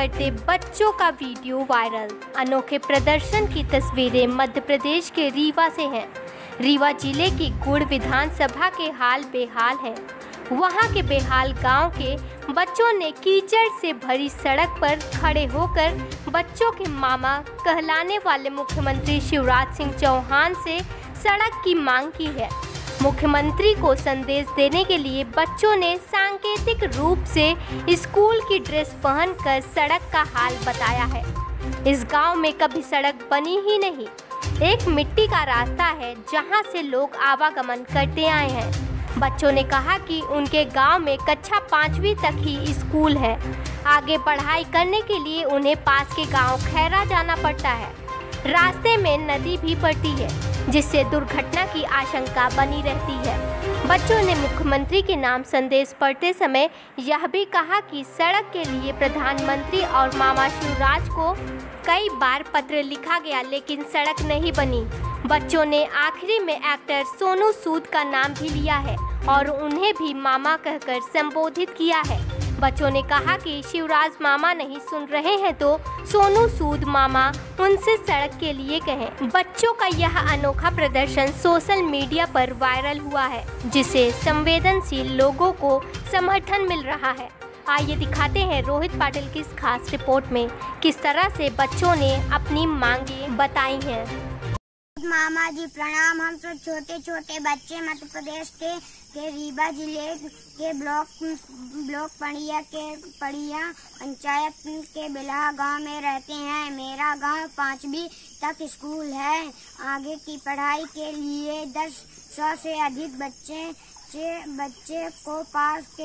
करते बच्चों का वीडियो वायरल। अनोखे प्रदर्शन की तस्वीरें मध्य प्रदेश के रीवा से हैं। रीवा जिले की गुड़ विधानसभा के हाल बेहाल है। वहां के बेहाल गांव के बच्चों ने कीचड़ से भरी सड़क पर खड़े होकर बच्चों के मामा कहलाने वाले मुख्यमंत्री शिवराज सिंह चौहान से सड़क की मांग की है। मुख्यमंत्री को संदेश देने के लिए बच्चों ने सांकेतिक रूप से स्कूल की ड्रेस पहनकर सड़क का हाल बताया है। इस गांव में कभी सड़क बनी ही नहीं। एक मिट्टी का रास्ता है जहां से लोग आवागमन करते आए हैं। बच्चों ने कहा कि उनके गांव में कक्षा 5वीं तक ही स्कूल है। आगे पढ़ाई करने के लिए उन्हें पास के गांव खैरा जाना पड़ता है। रास्ते में नदी भी पड़ती है, जिससे दुर्घटना की आशंका बनी रहती है। बच्चों ने मुख्यमंत्री के नाम संदेश पढ़ते समय यह भी कहा कि सड़क के लिए प्रधानमंत्री और मामा शिवराज को कई बार पत्र लिखा गया, लेकिन सड़क नहीं बनी। बच्चों ने आखिरी में एक्टर सोनू सूद का नाम भी लिया है और उन्हें भी मामा कहकर संबोधित किया है। बच्चों ने कहा कि शिवराज मामा नहीं सुन रहे हैं तो सोनू सूद मामा उनसे सड़क के लिए कहें। बच्चों का यह अनोखा प्रदर्शन सोशल मीडिया पर वायरल हुआ है, जिसे संवेदनशील लोगों को समर्थन मिल रहा है। आइए दिखाते हैं रोहित पाटिल की इस खास रिपोर्ट में किस तरह से बच्चों ने अपनी मांगें बताई हैं। मामा जी प्रणाम। हम सब छोटे छोटे बच्चे मध्य प्रदेश के रीवा जिले के ब्लॉक पड़िया पंचायत के बिल्हा गांव में रहते हैं। मेरा गांव 5वीं तक स्कूल है। आगे की पढ़ाई के लिए 100 से अधिक बच्चे को पास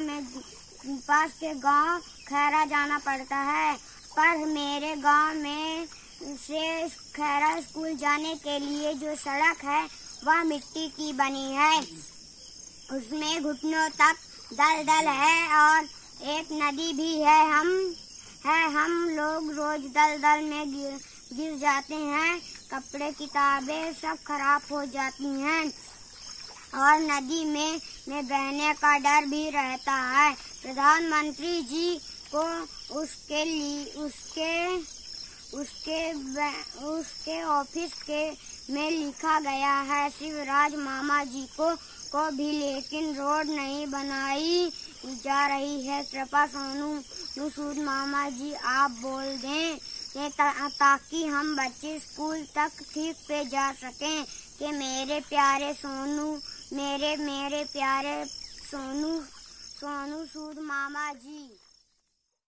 के गांव खैरा जाना पड़ता है, पर मेरे गांव में से खैरा स्कूल जाने के लिए जो सड़क है वह मिट्टी की बनी है। उसमें घुटनों तक दलदल है और एक नदी भी है। हम लोग रोज दलदल में गिर जाते हैं। कपड़े किताबें सब खराब हो जाती हैं और नदी में बहने का डर भी रहता है। प्रधानमंत्री जी को उसके ऑफिस में लिखा गया है, शिवराज मामा जी को भी, लेकिन रोड नहीं बनाई जा रही है। कृपा सोनू सूद मामा जी आप बोल दें ताकि हम बच्चे स्कूल तक ठीक से जा सकें। कि मेरे प्यारे सोनू सूद मामा जी।